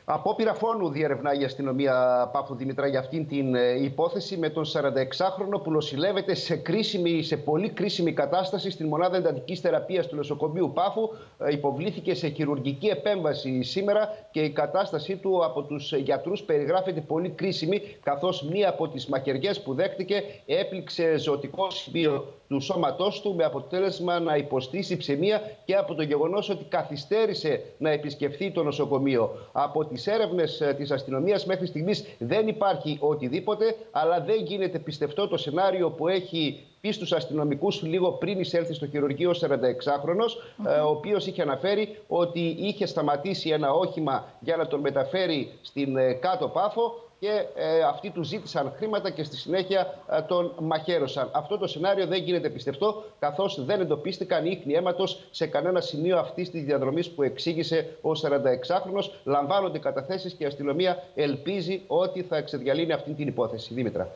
Απόπειρα φόνου διερευνά η αστυνομία Παύλου Δημητρά για αυτήν την υπόθεση με τον 46χρονο που νοσηλεύεται σε πολύ κρίσιμη κατάσταση στην μονάδα εντατικής θεραπείας του νοσοκομείου Πάφου. Υποβλήθηκε σε χειρουργική επέμβαση σήμερα και η κατάστασή του από τους γιατρούς περιγράφεται πολύ κρίσιμη, καθώς μία από τις μαχαιριές που δέχτηκε έπληξε ζωτικό σημείο του σώματός του, με αποτέλεσμα να υποστεί συψαιμία και από το γεγονός ότι καθυστέρησε να επισκεφθεί το νοσοκομείο. Από τις έρευνες της αστυνομίας μέχρι στιγμής δεν υπάρχει οτιδήποτε, αλλά δεν γίνεται πιστευτό το σενάριο που έχει πει στους αστυνομικούς λίγο πριν εισέλθει στο χειρουργείο 46χρονος, ο οποίος είχε αναφέρει ότι είχε σταματήσει ένα όχημα για να τον μεταφέρει στην κάτω Πάφο και αυτοί του ζήτησαν χρήματα και στη συνέχεια τον μαχαίρωσαν. Αυτό το σενάριο δεν γίνεται πιστευτό, καθώς δεν εντοπίστηκαν ίχνη αίματος σε κανένα σημείο αυτής της διαδρομής που εξήγησε ο 46χρονος. Λαμβάνονται καταθέσεις και η αστυνομία ελπίζει ότι θα εξεδιαλύνει αυτή την υπόθεση. Δήμητρα.